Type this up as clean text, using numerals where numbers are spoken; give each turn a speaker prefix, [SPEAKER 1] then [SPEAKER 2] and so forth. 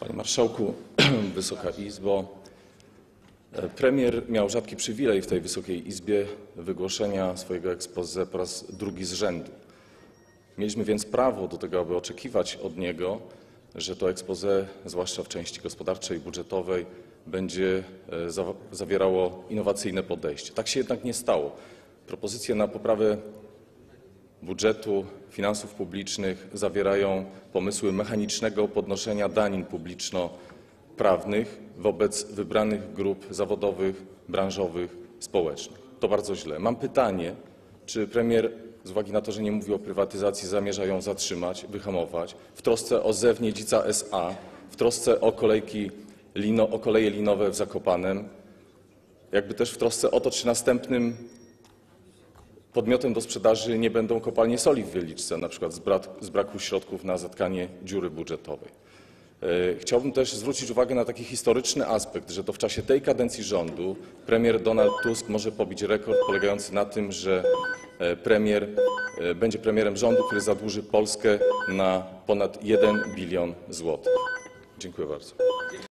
[SPEAKER 1] Panie Marszałku, Wysoka Izbo! Premier miał rzadki przywilej w tej Wysokiej Izbie wygłoszenia swojego exposé po raz drugi z rzędu. Mieliśmy więc prawo do tego, aby oczekiwać od niego, że to exposé, zwłaszcza w części gospodarczej i budżetowej, będzie zawierało innowacyjne podejście. Tak się jednak nie stało. Propozycje na poprawę budżetu, finansów publicznych zawierają pomysły mechanicznego podnoszenia danin publiczno-prawnych wobec wybranych grup zawodowych, branżowych, społecznych. To bardzo źle. Mam pytanie, czy premier z uwagi na to, że nie mówi o prywatyzacji, zamierza ją zatrzymać, wyhamować w trosce o ZEW Niedzica S.A., w trosce o koleje linowe w Zakopanem, jakby też w trosce o to, czy następnym podmiotem do sprzedaży nie będą kopalnie soli w Wieliczce, na przykład z braku środków na zatkanie dziury budżetowej. Chciałbym też zwrócić uwagę na taki historyczny aspekt, że to w czasie tej kadencji rządu premier Donald Tusk może pobić rekord polegający na tym, że będzie premierem rządu, który zadłuży Polskę na ponad 1 bilion złotych. Dziękuję bardzo.